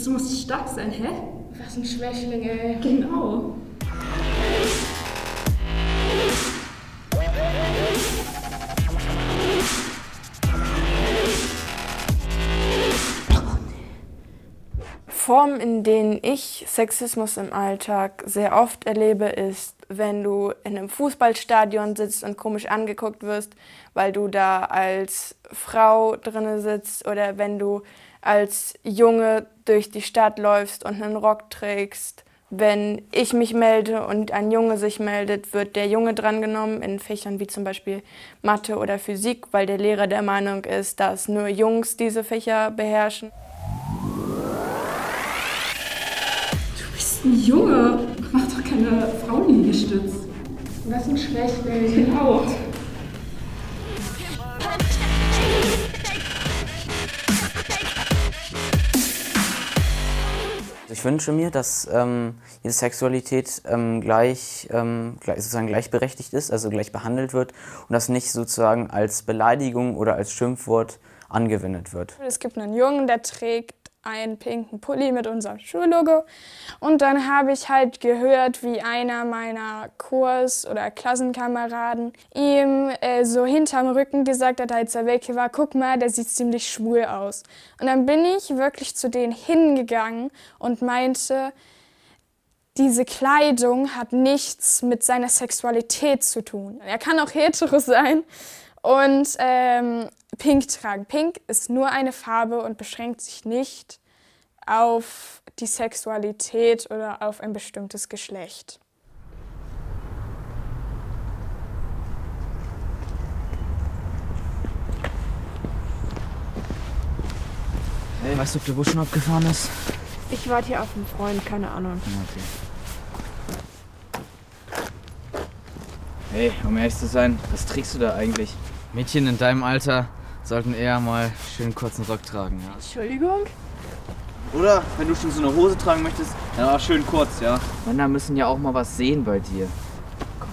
Du musst stark sein, hä? Was ein Schwächling, ey. Genau. Formen, in denen ich Sexismus im Alltag sehr oft erlebe, ist, wenn du in einem Fußballstadion sitzt und komisch angeguckt wirst, weil du da als Frau drinne sitzt, oder wenn du als Junge durch die Stadt läufst und einen Rock trägst. Wenn ich mich melde und ein Junge sich meldet, wird der Junge drangenommen in Fächern wie zum Beispiel Mathe oder Physik, weil der Lehrer der Meinung ist, dass nur Jungs diese Fächer beherrschen. Du bist ein Junge. Mach doch keine Frauenliegestütz. Was ein Schwächling. Genau. Ich wünsche mir, dass jede Sexualität sozusagen gleichberechtigt ist, also gleich behandelt wird und das nicht sozusagen als Beleidigung oder als Schimpfwort angewendet wird. Es gibt einen Jungen, der trägt einen pinken Pulli mit unserem Schullogo, und dann habe ich halt gehört, wie einer meiner Kurs- oder Klassenkameraden ihm so hinterm Rücken gesagt hat, als er weg war: Guck mal, der sieht ziemlich schwul aus. Und dann bin ich wirklich zu denen hingegangen und meinte, diese Kleidung hat nichts mit seiner Sexualität zu tun. Er kann auch hetero sein und Pink tragen. Pink ist nur eine Farbe und beschränkt sich nicht auf die Sexualität oder auf ein bestimmtes Geschlecht. Hey, weißt du, ob der Bus schon abgefahren ist? Ich warte hier auf einen Freund, keine Ahnung. Okay. Hey, um ehrlich zu sein, was trägst du da eigentlich? Mädchen in deinem Alter sollten eher mal schön kurzen Rock tragen, ja? Entschuldigung? Oder, wenn du schon so eine Hose tragen möchtest, dann auch schön kurz, ja? Männer müssen ja auch mal was sehen bei dir. Komm,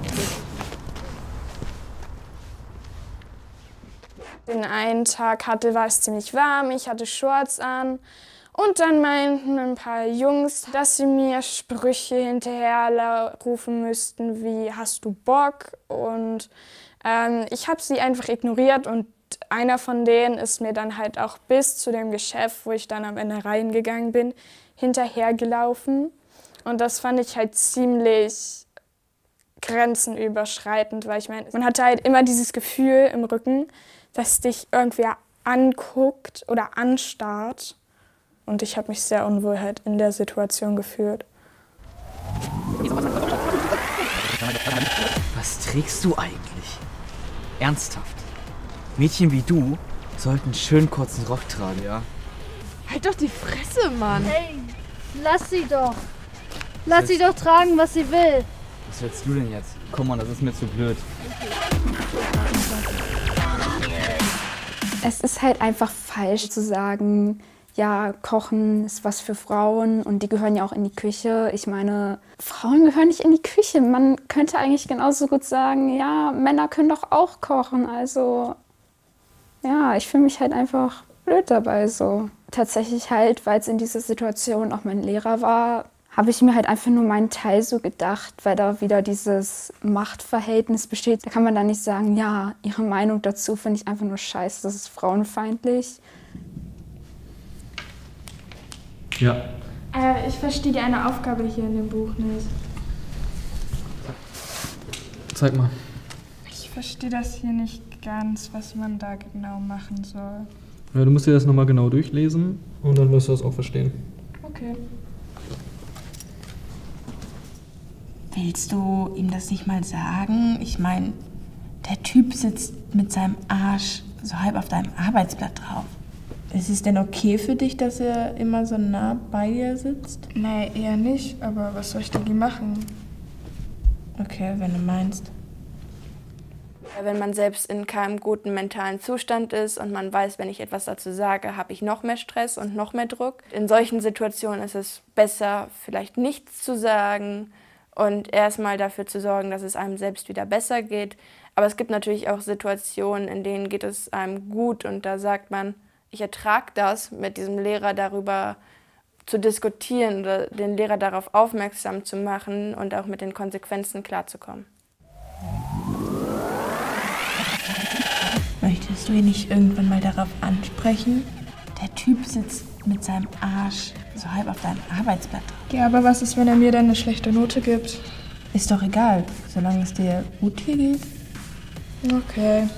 Den einen Tag war es ziemlich warm, ich hatte Shorts an. Und dann meinten ein paar Jungs, dass sie mir Sprüche hinterher rufen müssten, wie „Hast du Bock?" Und ich habe sie einfach ignoriert, und einer von denen ist mir dann halt auch bis zu dem Geschäft, wo ich dann am Ende reingegangen bin, hinterhergelaufen. Und das fand ich halt ziemlich grenzenüberschreitend, weil ich meine, man hatte halt immer dieses Gefühl im Rücken, dass dich irgendwer anguckt oder anstarrt. Und ich habe mich sehr unwohl halt in der Situation gefühlt. was trägst du eigentlich? Ernsthaft? Mädchen wie du sollten schön kurzen Rock tragen, ja? Halt doch die Fresse, Mann! Hey, lass sie doch. Lass sie doch tragen, was sie will. Was willst du denn jetzt? Komm mal, das ist mir zu blöd. Es ist halt einfach falsch zu sagen, ja, Kochen ist was für Frauen und die gehören ja auch in die Küche. Ich meine, Frauen gehören nicht in die Küche. Man könnte eigentlich genauso gut sagen, ja, Männer können doch auch kochen. Also, ja, ich fühle mich halt einfach blöd dabei so. Tatsächlich halt, weil es in dieser Situation auch mein Lehrer war, habe ich mir halt einfach nur meinen Teil so gedacht, weil da wieder dieses Machtverhältnis besteht. Da kann man dann nicht sagen, ja, ihre Meinung dazu finde ich einfach nur scheiße, das ist frauenfeindlich. Ja. Ich verstehe die eine Aufgabe hier in dem Buch nicht. Zeig mal. Ich verstehe das hier nicht ganz, was man da genau machen soll. Ja, du musst dir das nochmal genau durchlesen und dann wirst du das auch verstehen. Okay. Willst du ihm das nicht mal sagen? Ich meine, der Typ sitzt mit seinem Arsch so halb auf deinem Arbeitsblatt drauf. Ist es denn okay für dich, dass er immer so nah bei dir sitzt? Nee, eher nicht, aber was soll ich dagegen machen? Okay, wenn du meinst. Wenn man selbst in keinem guten mentalen Zustand ist und man weiß, wenn ich etwas dazu sage, habe ich noch mehr Stress und noch mehr Druck. In solchen Situationen ist es besser, vielleicht nichts zu sagen und erstmal dafür zu sorgen, dass es einem selbst wieder besser geht. Aber es gibt natürlich auch Situationen, in denen geht es einem gut und da sagt man, ich ertrage das, mit diesem Lehrer darüber zu diskutieren oder den Lehrer darauf aufmerksam zu machen und auch mit den Konsequenzen klarzukommen. Möchtest du ihn nicht irgendwann mal darauf ansprechen? Der Typ sitzt mit seinem Arsch so halb auf deinem Arbeitsblatt drauf. Ja, aber was ist, wenn er mir dann eine schlechte Note gibt? Ist doch egal, solange es dir gut hier geht. Okay.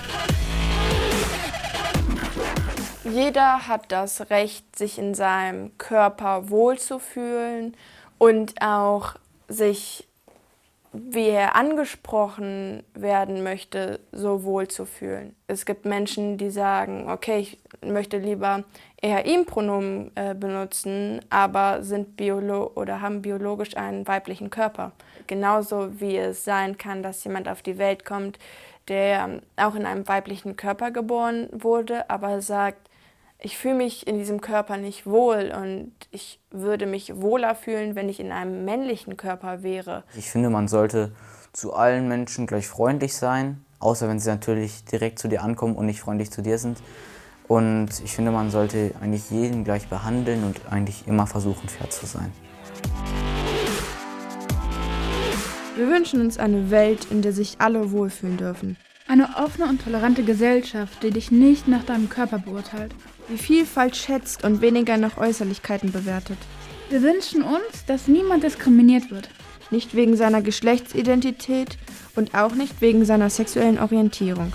Jeder hat das Recht, sich in seinem Körper wohlzufühlen und auch sich, wie er angesprochen werden möchte, so wohlzufühlen. Es gibt Menschen, die sagen, okay, ich möchte lieber er-ihm-Pronomen benutzen, aber haben biologisch einen weiblichen Körper. Genauso wie es sein kann, dass jemand auf die Welt kommt, der auch in einem weiblichen Körper geboren wurde, aber sagt, ich fühle mich in diesem Körper nicht wohl und ich würde mich wohler fühlen, wenn ich in einem männlichen Körper wäre. Ich finde, man sollte zu allen Menschen gleich freundlich sein, außer wenn sie natürlich direkt zu dir ankommen und nicht freundlich zu dir sind. Und ich finde, man sollte eigentlich jeden gleich behandeln und eigentlich immer versuchen, fair zu sein. Wir wünschen uns eine Welt, in der sich alle wohlfühlen dürfen. Eine offene und tolerante Gesellschaft, die dich nicht nach deinem Körper beurteilt. Die Vielfalt schätzt und weniger nach Äußerlichkeiten bewertet. Wir wünschen uns, dass niemand diskriminiert wird. Nicht wegen seiner Geschlechtsidentität und auch nicht wegen seiner sexuellen Orientierung.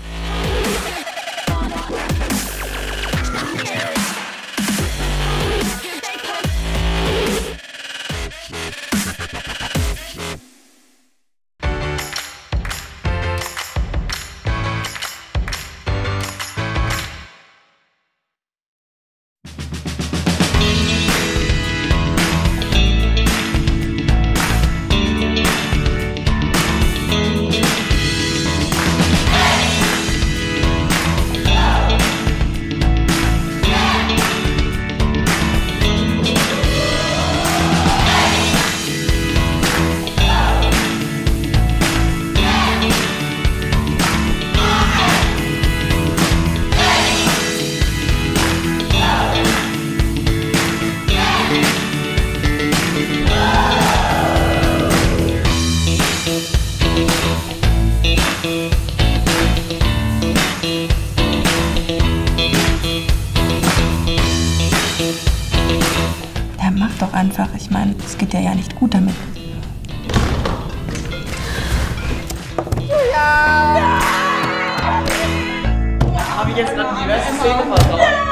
Ja, mach doch einfach. Ich meine, es geht dir ja nicht gut damit. Habe ich jetzt gerade die beste Szene versaut?